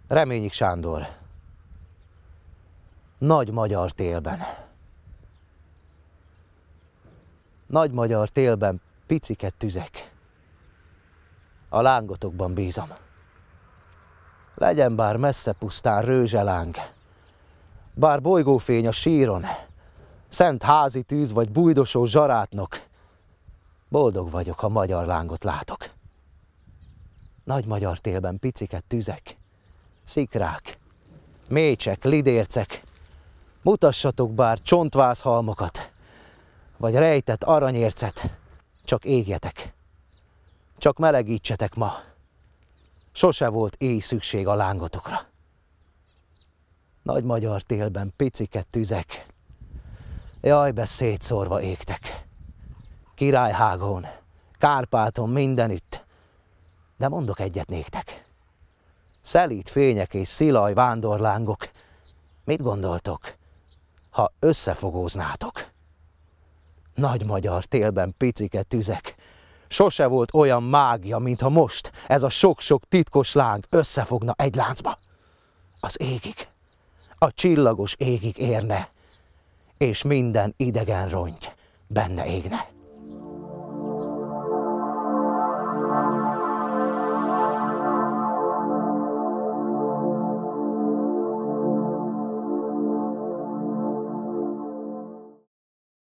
Reményik Sándor. Nagy magyar télben. Nagy magyar télben picike tüzek. A lángotokban bízom. Legyen bár messze pusztán rőzseláng, bár bolygófény a síron, szent házi tűz vagy bújdosó zsarátnok, boldog vagyok, ha magyar lángot látok. Nagy magyar télben picike tüzek, szikrák, mécsek, lidércek, mutassatok bár csontvászhalmokat, vagy rejtett aranyércet, csak égjetek, csak melegítsetek ma. Sose volt éj szükség a lángotokra. Nagy magyar télben picike tüzek, jajbe szétszórva égtek. Királyhágon, Kárpáton, mindenütt, de mondok egyet néktek. Szelíd fények és szilaj vándorlángok, mit gondoltok, ha összefogóznátok? Nagy magyar télben picike tüzek, sose volt olyan mágia, mintha most ez a sok-sok titkos láng összefogna egy láncba. Az égig, a csillagos égig érne, és minden idegen rongy benne égne.